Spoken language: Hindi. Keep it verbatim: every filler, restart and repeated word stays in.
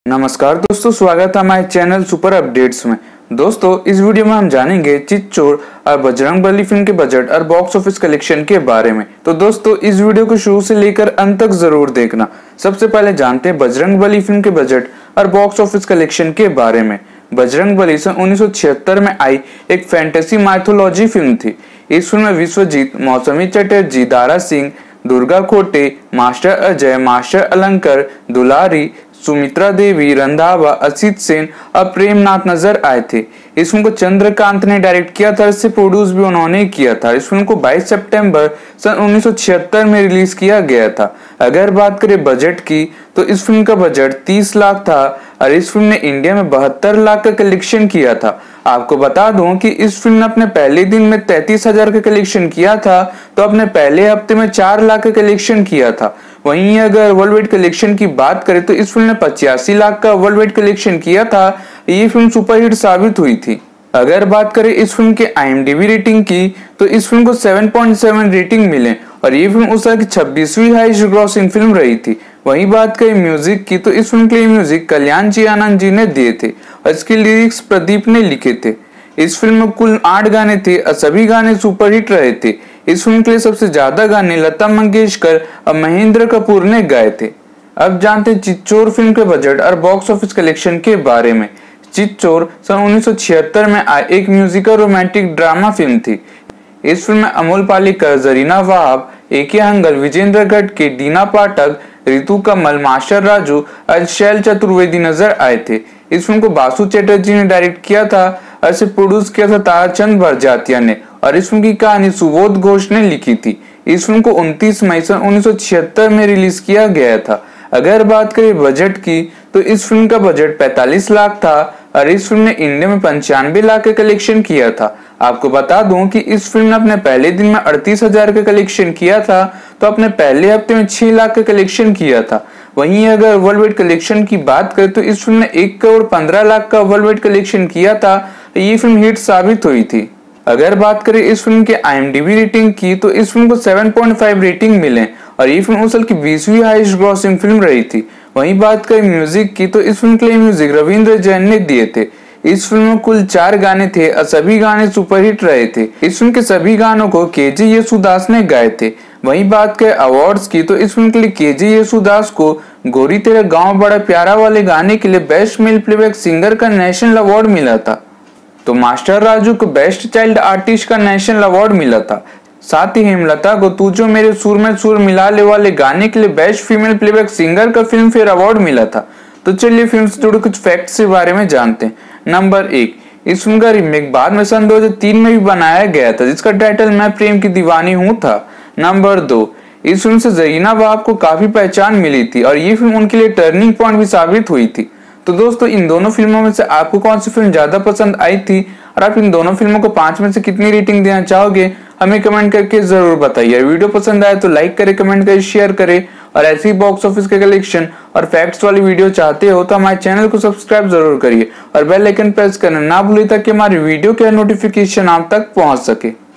नमस्कार दोस्तों, स्वागत है हमारे चैनल सुपर अपडेट्स में। दोस्तों, इस वीडियो में हम जानेंगे चितचोर और बजरंगबली फिल्म के बजट और बॉक्स ऑफिस कलेक्शन के बारे में। तो दोस्तों, इस वीडियो को शुरू से लेकर अंत तक जरूर देखना। सबसे पहले जानते हैं बजरंगबली फिल्म के बजट और बॉक्स ऑफिस कलेक्शन के बारे में। बजरंगबली सन उन्नीस सौ छिहत्तर में आई एक फैंटेसी माइथोलॉजी फिल्म थी। इस फिल्म में विश्वजीत, मौसमी चटर्जी, दारा सिंह, दुर्गा खोटे, मास्टर अजय, मास्टर अलंकर, दुलारी, सुमित्रा देवी, रंधावा, असित सेन और प्रेमनाथ नजर आए थे। इस फिल्म को चंद्रकांत ने डायरेक्ट किया था, इससे प्रोड्यूस भी उन्होंने किया था। इस फिल्म को बाईस सितंबर सन उन्नीस सौ छिहत्तर में रिलीज किया गया था। अगर बात करें बजट की, तो इस फिल्म का बजट तीस लाख था और इस फिल्म ने इंडिया में बहत्तर लाख का कलेक्शन किया था। आपको बता दूं कि इस फिल्म ने अपने पहले दिन में तैतीस हजार का कलेक्शन किया था, तो अपने पहले हफ्ते में चार लाख का कलेक्शन किया था। वहीं अगर वर्ल्ड वाइड कलेक्शन की बात करें तो इस फिल्म ने पचासी लाख का वर्ल्ड वाइड कलेक्शन किया था। ये फिल्म सुपरहिट साबित हुई थी। अगर बात करें इस फिल्म के I M D B rating की, तो इस फिल्म को सात पॉइंट सात रेटिंग मिले और ये फिल्म उस साल की छब्बीसवीं हाईएस्ट ग्रॉसिंग फिल्म रही थी। वहीं बात करें म्यूजिक की, तो इस फिल्म के लिए म्यूजिक कल्याण जी आनंद जी ने दिए थे और इसके लिरिक्स प्रदीप ने लिखे थे। इस फिल्म में कुल आठ गाने थे और सभी गाने सुपरहिट रहे थे। इस फिल्म के लिए सबसे ज्यादा गाने लता मंगेशकर और महेंद्र कपूर ने गाए थे। अब जानते हैं चितचोर फिल्म के बजट और बॉक्स ऑफिस कलेक्शन के बारे में। चितचोर सन उन्नीस सौ छिहत्तर में आई एक म्यूजिकल रोमांटिक ड्रामा फिल्म थी। इस फिल्म में अमोल पालेकर, जरीना वहाब, ए के हंगल, विजेंद्र गटके, दीना पाठक, रितु कमल, मास्टर राजू और शैल चतुर्वेदी नजर आए थे। इस फिल्म को बासु चैटर्जी ने डायरेक्ट किया था और इसे प्रोड्यूस किया था ताराचंद बरजातिया ने और इस फिल्म की कहानी सुबोध घोष ने लिखी थी। इस फिल्म को उनतीस मई सन उन्नीस सौ छिहत्तर में रिलीज किया गया था। अगर बात करें बजट की, तो इस फिल्म का बजट पैंतालीस लाख था और इस फिल्म ने इंडिया में पंचानवे लाख का कलेक्शन किया था। आपको बता दूं कि इस फिल्म ने अपने पहले दिन में अड़तीस हजार का कलेक्शन किया था, तो अपने पहले हफ्ते में छह लाख का कलेक्शन किया था। वहीं अगर वर्ल्ड वाइड कलेक्शन की बात करें तो इस फिल्म ने एक करोड़ पंद्रह लाख का वर्ल्ड वाइड कलेक्शन किया था। ये फिल्म हिट साबित हुई थी। अगर बात करें इस फिल्म के I M D B rating की, तो इस फिल्म को सात पॉइंट पाँच रेटिंग मिले और ये फिल्म उस साल की बीसवीं हाईएस्ट ग्रॉसिंग फिल्म रही थी। वहीं बात करें म्यूजिक की, तो इस फिल्म के लिए म्यूजिक रविंद्र जैन ने दिए थे। इस फिल्म में कुल चार गाने थे और सभी गाने सुपरहिट रहे थे। इस फिल्म के सभी गानों को के जे येसुदास ने गाए थे। वहीं बात करें अवार्ड्स की, तो इस फिल्म के लिए के जे येसुदास को गोरी तेरा गांव बड़ा प्यारा वाले गाने के लिए बेस्ट मेल प्लेबैक सिंगर का नेशनल अवार्ड मिला था। तो मास्टर राजू को बेस्ट चाइल्ड आर्टिस्ट का नेशनल अवार्ड मिला था। साथ ही हेमलता को तू जो मेरे सुर में सुर मिला ले वाले गाने के लिए बेस्ट फीमेल प्लेबैक सिंगर का फिल्म फेयर अवार्ड मिला था। तो चलिए फिल्म से जुड़े कुछ फैक्ट्स के बारे में जानते हैं। नंबर एक, इस फिल्म का रीमेक बाद में सन दो हजार तीन में भी बनाया गया था, जिसका टाइटल मैं प्रेम की दीवानी हूँ था। नंबर दो, इस फिल्म से जरीना वहाब को काफी पहचान मिली थी और ये फिल्म उनके लिए टर्निंग पॉइंट भी साबित हुई थी। तो दोस्तों, इन दोनों फिल्मों में से आपको कौन सी फिल्म ज्यादा पसंद आई थी और आप इन दोनों फिल्मों को पांच में से कितनी रेटिंग देना चाहोगे, हमें कमेंट करके जरूर बताइए। वीडियो पसंद आए तो लाइक करें, कमेंट करें, शेयर करें और ऐसी ही बॉक्स ऑफिस के कलेक्शन और फैक्ट्स वाली वीडियो चाहते हो तो हमारे चैनल को सब्सक्राइब जरूर करिए और बेल आइकन प्रेस करना ना भूलिए ताकि हमारी वीडियो के नोटिफिकेशन आप तक पहुंच सके।